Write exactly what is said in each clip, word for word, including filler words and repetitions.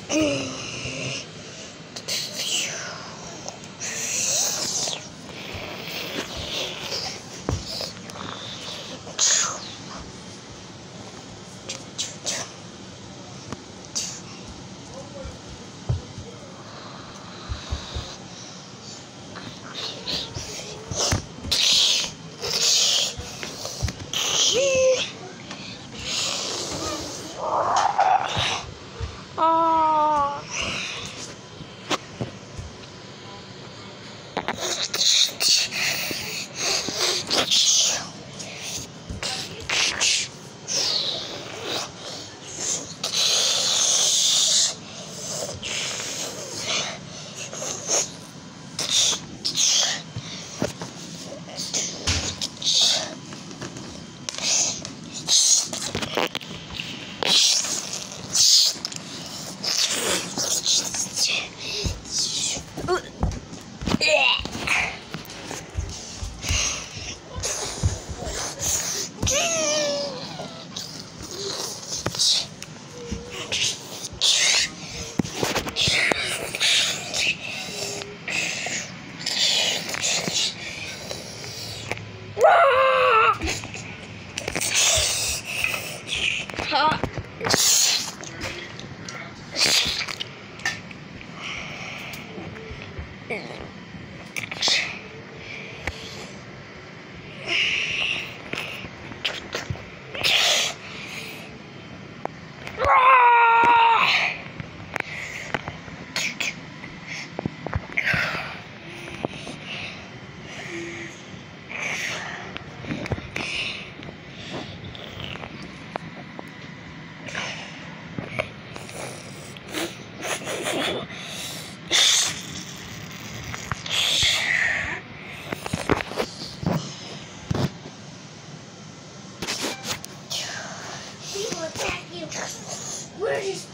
Where is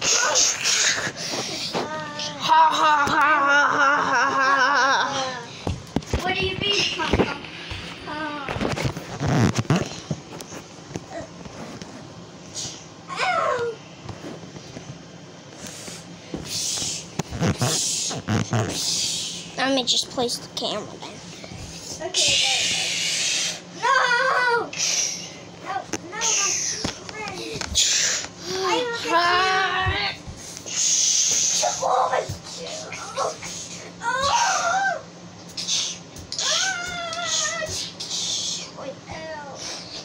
ha ha ha ha ha ha ha. What do you mean, Papa? Ow! Let me just place the camera there. Okay. No! No, no, my friend. I don't get ah. Oh, oh. Ah. Wait, ow.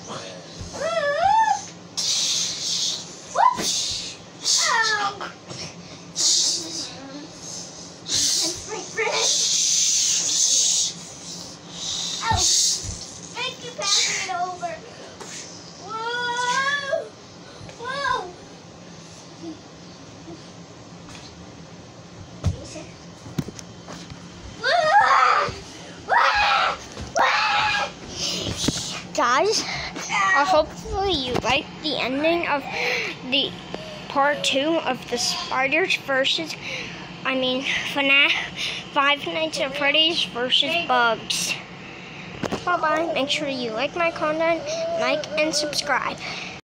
Ah. Whoops. Ow. And my friend. Ow. Thank you, passing it over. Whoa. Whoa. Guys, uh, hopefully you like the ending of the part two of the Spiders versus, I mean, FNAF Five Nights at Freddy's versus Bugs. Bye-bye. Make sure you like my content, like, and subscribe.